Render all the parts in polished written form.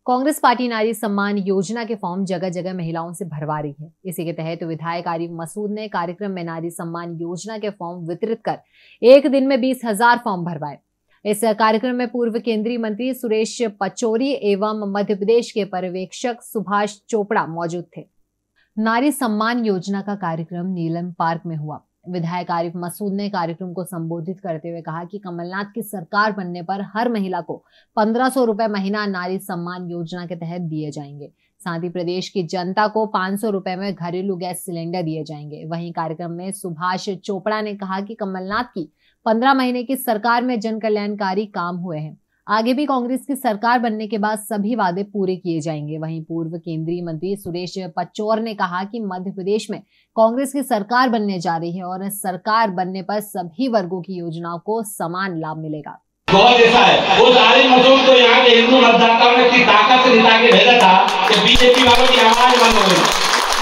Congress party नारी सम्मान योजना के form जगह जगह महिलाओं से भरवा रही है। इसी के तहत विधायक आरिफ मसूद ने कार्यक्रम में नारी सम्मान योजना के फॉर्म वितरित कर एक दिन में 20,000 फॉर्म भरवाए। इस कार्यक्रम में पूर्व केंद्रीय मंत्री सुरेश पचौरी एवं मध्य प्रदेश के पर्यवेक्षक सुभाष चोपड़ा मौजूद थे। नारी सम्मान योजना का कार्यक्रम नीलम पार्क में हुआ। विधायक आरिफ मसूद ने कार्यक्रम को संबोधित करते हुए कहा कि कमलनाथ की सरकार बनने पर हर महिला को 1500 रुपए महीना नारी सम्मान योजना के तहत दिए जाएंगे। साथ ही प्रदेश की जनता को 500 रुपए में घरेलू गैस सिलेंडर दिए जाएंगे। वहीं कार्यक्रम में सुभाष चोपड़ा ने कहा कि कमलनाथ की 15 महीने की सरकार में जन कल्याणकारी काम हुए हैं। आगे भी कांग्रेस की सरकार बनने के बाद सभी वादे पूरे किए जाएंगे। वहीं पूर्व केंद्रीय मंत्री सुरेश पचौर ने कहा कि मध्य प्रदेश में कांग्रेस की सरकार बनने जा रही है और सरकार बनने पर सभी वर्गों की योजनाओं को समान लाभ मिलेगा। बहुत ऐसा है, उस आरिफ मसूद को यहाँ के हिंदू मतदाताओं ने इतनी ताकत से जिता के भेजा था कि बीजेपी वालों की आवाज बंद हो गई।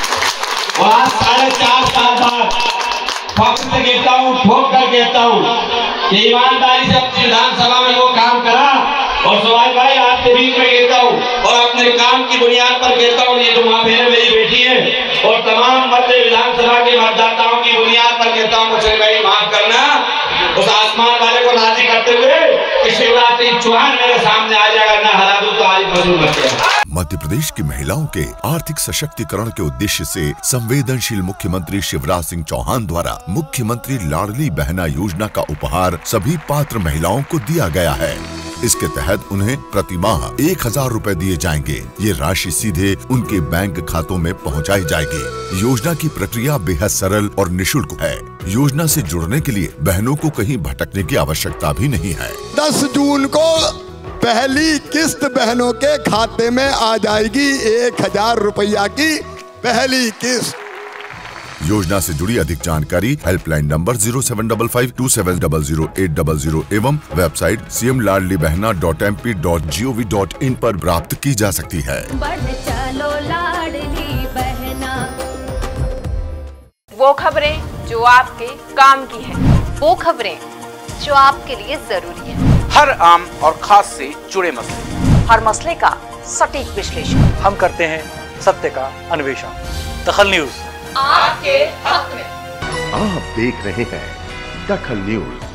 और आज 4.5 साल बाद फख्र से कहता हूँ, ठोक कर कहता हूँ कि ईमानदारी से अपनी विधानसभा में वो काम करा। और सुभाष भाई आपके बीच में कहता हूँ और अपने काम की बुनियाद पर कहता हूँ, ये जो माँ बहन मेरी बेटी है और तमाम मध्य विधानसभा के मतदाताओं की बुनियाद पर कहता हूँ, मुझे भाई माफ करना। उस आसमान वाले को राजी करते हुए कि शिवराज सिंह चौहान मेरे सामने आ जाएगा, ना हरा दूं तो आरिफ मसूद बच जाएगा। मध्य प्रदेश की महिलाओं के आर्थिक सशक्तिकरण के उद्देश्य से संवेदनशील मुख्यमंत्री शिवराज सिंह चौहान द्वारा मुख्यमंत्री लाडली बहना योजना का उपहार सभी पात्र महिलाओं को दिया गया है। इसके तहत उन्हें प्रति माह 1,000 रुपए दिए जाएंगे। ये राशि सीधे उनके बैंक खातों में पहुंचाई जाएगी। योजना की प्रक्रिया बेहद सरल और निःशुल्क है। योजना से जुड़ने के लिए बहनों को कहीं भटकने की आवश्यकता भी नहीं है। 10 जून को पहली किस्त बहनों के खाते में आ जाएगी। 1,000 रुपया की पहली किस्त। योजना से जुड़ी अधिक जानकारी हेल्पलाइन नंबर 075527008000 एवं वेबसाइट cmladlibehna.mp.gov.in पर प्राप्त की जा सकती है। चलो लाडली बहना। वो खबरें जो आपके काम की है, वो खबरें जो आपके लिए जरूरी है। हर आम और खास से जुड़े मसले, हर मसले का सटीक विश्लेषण हम करते हैं, सत्य का अन्वेषण। दखल न्यूज आपके हक में। आप देख रहे हैं दखल न्यूज।